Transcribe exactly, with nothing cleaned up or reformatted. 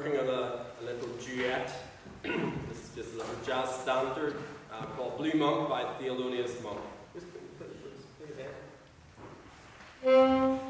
working on a, a little duet. This is just a little jazz standard uh, called Blue Monk by Thelonious Monk. Just put it, put it, put it there.